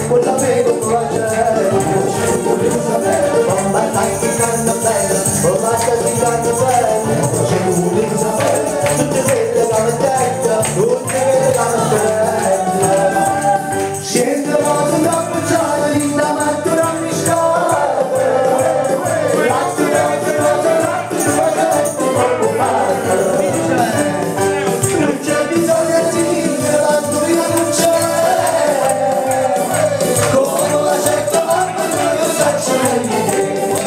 quella mego piacere, bomba tatticando bene, bomba tatticando bene, c'è un Elisabetta, tutte vede la mettetta, tutte vede la mettetta. Scende la tua pucciata, linda mattura mi scappa, l'attura che cosa troppo fatta. Non c'è bisogno di dire, la tua non c'è, come la cerca ma non lo faccio niente.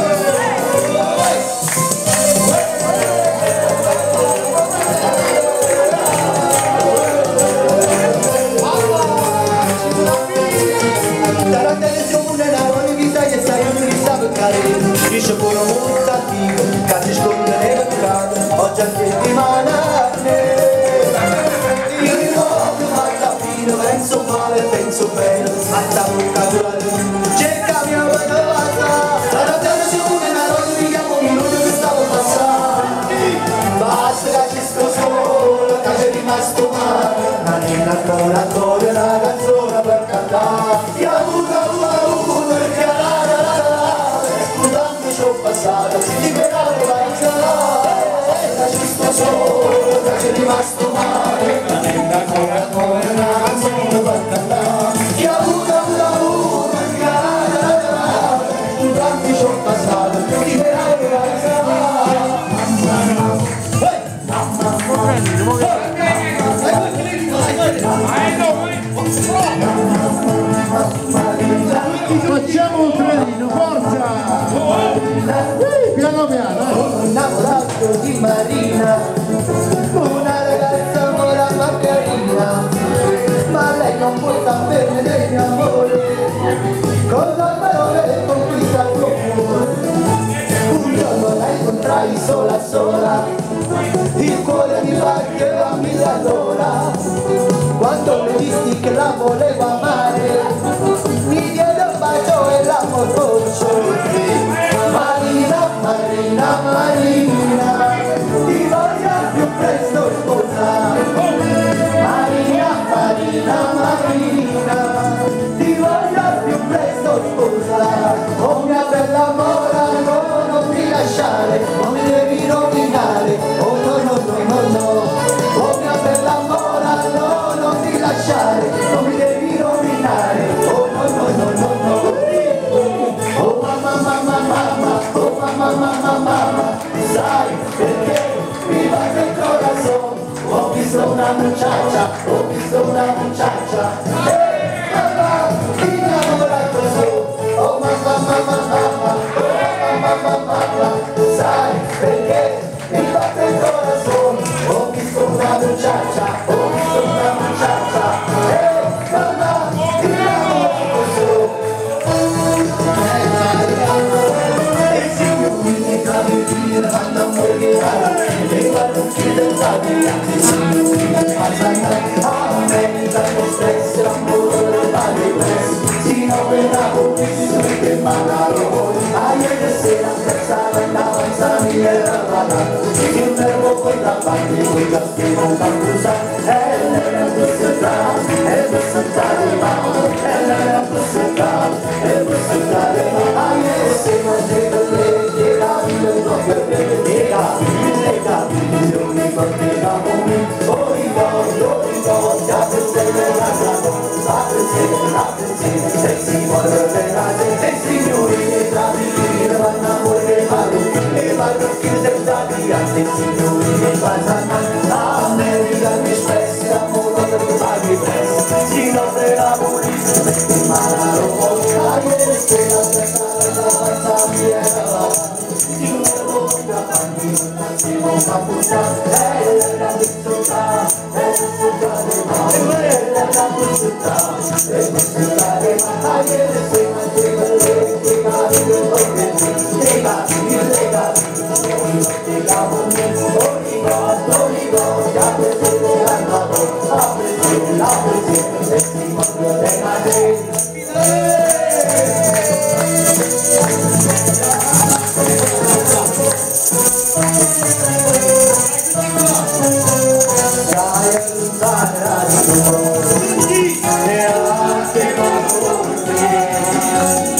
Dice pure un cattivo, che si sconde nel mercato, oggi a settimana io ricordo alla fine, penso male, penso bene, ma sta bocca durare, cerca mia bella, la rotazione, la rosa mi chiamo un minuto che stavo passando, basta che ci sto solo, che c'è rimasto male, ma non ancora una canzone per cantare, io ho avuto passato, liberare la risata, ci sto solo, c'è rimasto male, ma non ancora una canzone per cantare, io ho avuto un tanti ci ho passato, liberare la risata. Facciamo un trenino, forza! Piano piano! Sono innamorato di Marina, una ragazza morata carina, ma lei non può saperne del mio amore, con le parole conquista il suo cuore. Un giorno la incontrai sola sola, il cuore mi batteva a 1000 all'ora, quando mi visti che la volevo amare, mi diede un bacio e la mormoccio. Marina, Marina, Marina, ti voglio più presto sposare. Marina, Marina, Marina, ti voglio più presto sposare. Oh mia bella mora, no, non ti lasciare, non mi devi rovinare. Oh no, no, no, no, no. Oh mia bella mora, no, non ti lasciare, non mi devi rovinare. Oh no, no, no, no, no. Oh mamma, mamma, mamma, oh mamma, mamma, mamma, sai perché mi batte il corazón? Ho visto una muchacha, mamma, mi innamorato sono. Oh mamma, mamma, mamma, oh mamma, mamma, mamma, sai perché mi batte il corazón? Ho visto una muchacha, mamma, mi innamorato sono. Vanno a morire, e guardo chi del taglio, anche se non mi passano, a me mi danno stress, l'amore del taglio, si non vedevo visto che manaro, a ieri sera scherzava in avanza mi era parlato, il nervo poi da parte, poi da schiena un campusa, e lei è bussata, ma, e lei è bussata, ma, a ieri sera devo Dai, amore.